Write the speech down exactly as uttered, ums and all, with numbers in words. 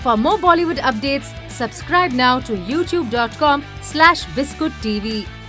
For more Bollywood updates, subscribe now to youtube dot com slash biscuit T V.